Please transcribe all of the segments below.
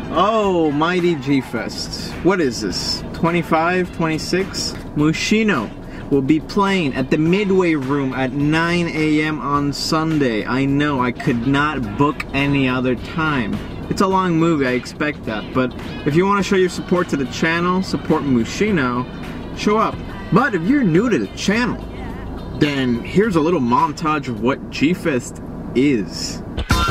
Oh, mighty G-Fest. What is this? 25, 26? Mushino will be playing at the Midway Room at 9 a.m. on Sunday. I know, I could not book any other time. It's a long movie, I expect that, but if you want to show your support to the channel, support Mushino, show up. But if you're new to the channel, then here's a little montage of what G-Fest is.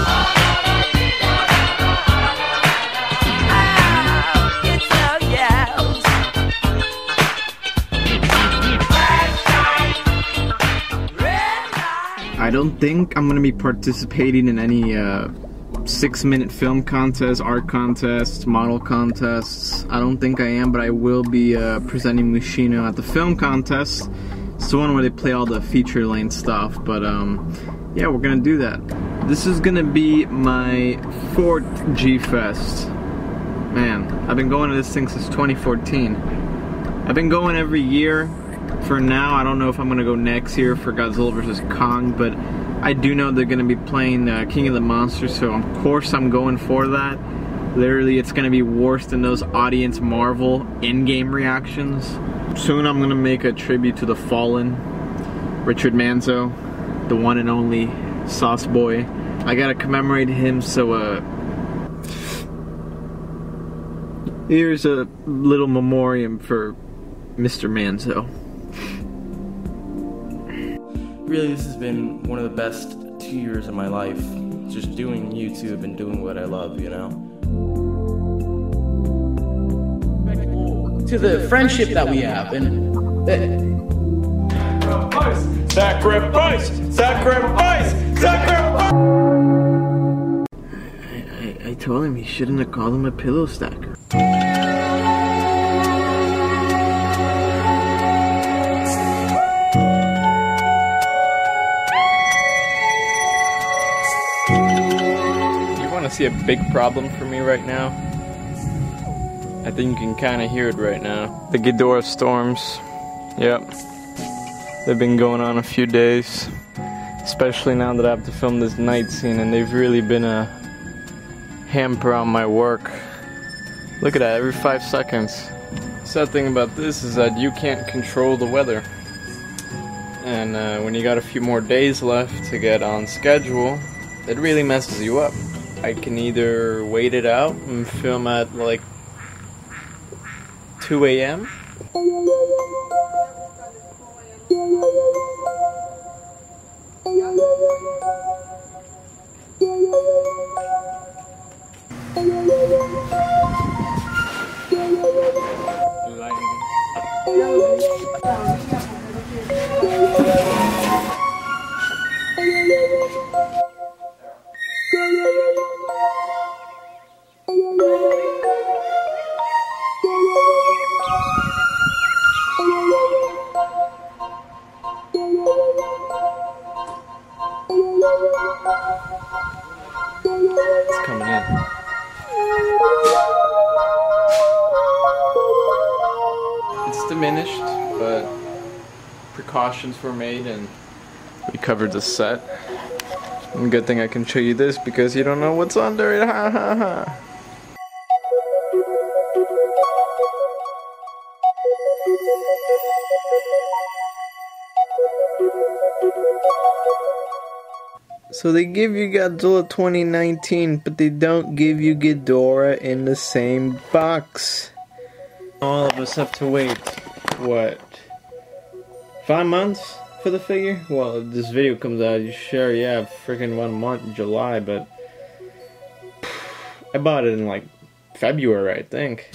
I don't think I'm gonna be participating in any 6-minute film contests, art contests, model contests. I don't think I am, but I will be presenting Mushino at the film contest. It's the one where they play all the feature length stuff, but yeah, we're gonna do that. This is gonna be my 4th G-Fest. Man, I've been going to this thing since 2014. I've been going every year. For now, I don't know if I'm gonna go next year for Godzilla vs. Kong, but I do know they're gonna be playing King of the Monsters, so of course I'm going for that. Literally, it's gonna be worse than those audience Marvel in-game reactions. Soon I'm gonna make a tribute to the fallen, Richard Manzo, the one and only Sauce Boy. I gotta commemorate him, so here's a little memoriam for Mr. Manzo. Really, this has been one of the best 2 years of my life. Just doing YouTube and doing what I love, you know? To the friendship that we have, and sacrifice, sacrifice, sacrifice. I told him he shouldn't have called him a pillow stacker. See a big problem for me right now? I think you can kind of hear it right now. The Ghidorah storms. Yep. They've been going on a few days. Especially now that I have to film this night scene, and they've really been a hamper on my work. Look at that, every 5 seconds. Sad thing about this is that you can't control the weather. And when you got a few more days left to get on schedule, it really messes you up. I can either wait it out and film at like 2 a.m. It's coming in. It's diminished, but precautions were made and we covered the set. And good thing I can show you this because you don't know what's under it. Ha ha ha. So they give you Godzilla 2019, but they don't give you Ghidorah in the same box. All of us have to wait, what, 5 months for the figure? Well, if this video comes out, you sure, yeah, freaking 1 month in July, but I bought it in like February, I think.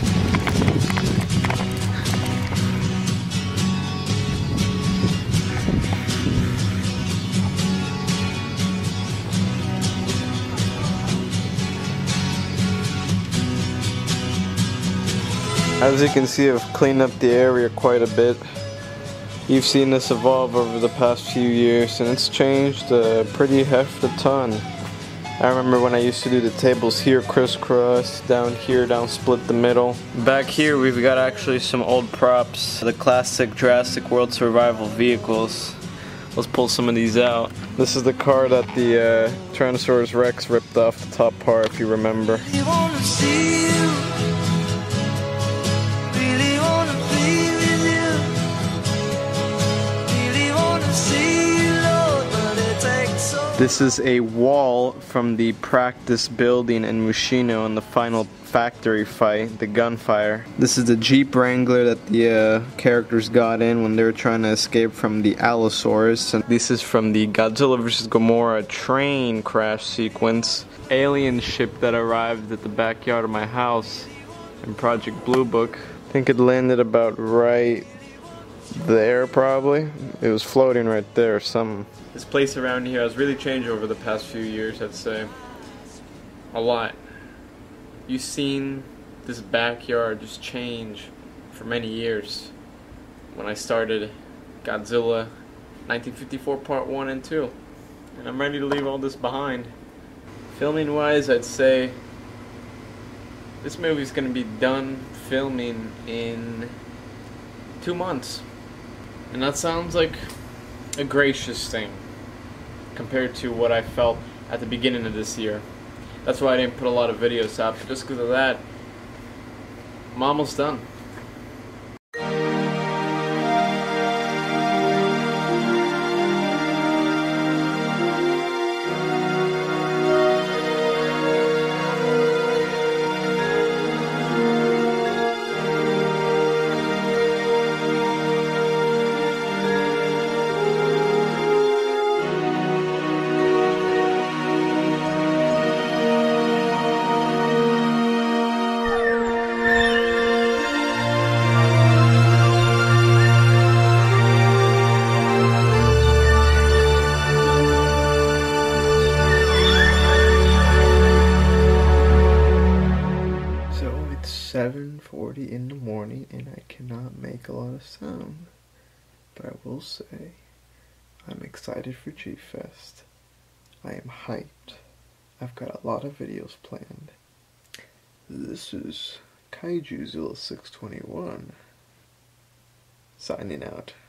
As you can see, I've cleaned up the area quite a bit. You've seen this evolve over the past few years, and it's changed a pretty hefty ton. I remember when I used to do the tables here crisscross, down here, down split the middle. Back here we've got actually some old props, the classic Jurassic World survival vehicles. Let's pull some of these out. This is the car that the Tyrannosaurus Rex ripped off the top part, if you remember. Really wanna see you. Really wanna be with you. Really wanna see you, Lord, but it takes so. This is a wall from the practice building in Mushino in the final factory fight, the gunfire. This is the Jeep Wrangler that the characters got in when they were trying to escape from the Allosaurus. And this is from the Godzilla vs. Gamora train crash sequence. Alien ship that arrived at the backyard of my house in Project Blue Book. I think it landed about right there, probably. It was floating right there. This place around here has really changed over the past few years, I'd say. A lot. You've seen this backyard just change for many years. When I started Godzilla 1954 Part 1 and 2. And I'm ready to leave all this behind. Filming wise, I'd say this movie's gonna be done filming in 2 months. And that sounds like a gracious thing compared to what I felt at the beginning of this year. That's why I didn't put a lot of videos out, but just because of that, I'm almost done. So it's 7:40 in the morning and I cannot make a lot of sound. But I will say, I'm excited for G-Fest. I am hyped. I've got a lot of videos planned. This is Kaijuzilla 621 signing out.